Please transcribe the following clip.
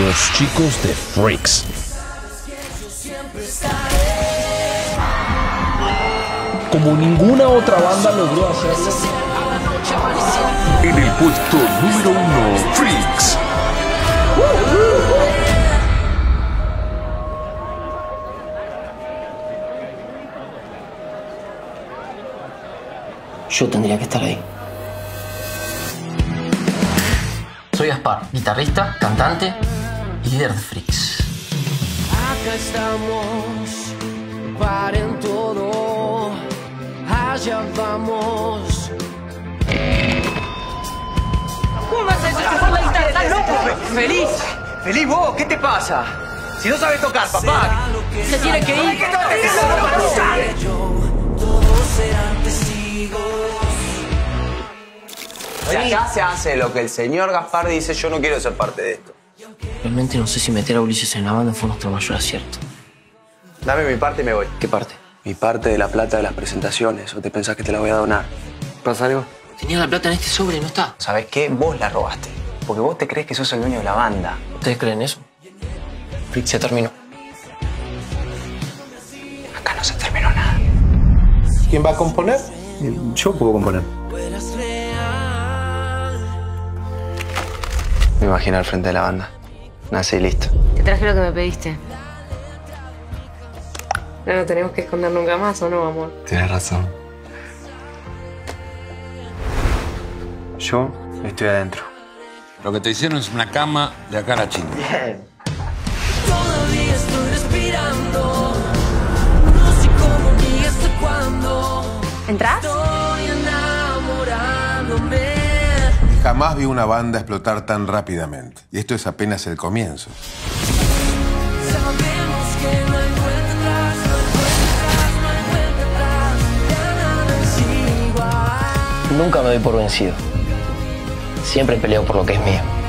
Los chicos de Freaks. Como ninguna otra banda logró hacerlo. En el puesto número 1, Freaks. Yo tendría que estar ahí. Soy Gaspar, guitarrista, cantante y líder de Freaks. Acá estamos, paren todo, allá vamos. ¿Cómo vas a desenchufar la guitarra? ¿Estás loco? ¡Feliz! ¡Feliz vos! ¿Qué te pasa? Si no sabes tocar, papá. Se tiene que ir. Todos serán testigos. Si acá se hace lo que el señor Gaspar dice, yo no quiero ser parte de esto. Realmente no sé si meter a Ulises en la banda fue nuestro mayor acierto. Dame mi parte y me voy. ¿Qué parte? Mi parte de la plata de las presentaciones. ¿O te pensás que te la voy a donar? ¿Pasa algo? Tenía la plata en este sobre y no está. ¿Sabes qué? Vos la robaste. Porque vos te crees que sos el dueño de la banda. ¿Ustedes creen eso? Freaks se terminó. Acá no se terminó nada. ¿Quién va a componer? Yo puedo componer. Me imagino al frente de la banda. Nací listo. Te traje lo que me pediste. No nos tenemos que esconder nunca más, ¿o no, amor? Tienes razón. Yo estoy adentro. Lo que te hicieron es una cama de acá a la China. Todavía estoy respirando. No sé cómo ni hasta cuándo. ¿Entrás? Estoy enamorándome. Jamás vi una banda explotar tan rápidamente. Y esto es apenas el comienzo. Sabemos que no hay vuelta atrás, no hay vuelta atrás, no hay vuelta atrás. Ya nada es igual. Nunca me doy por vencido. Siempre peleo por lo que es mío.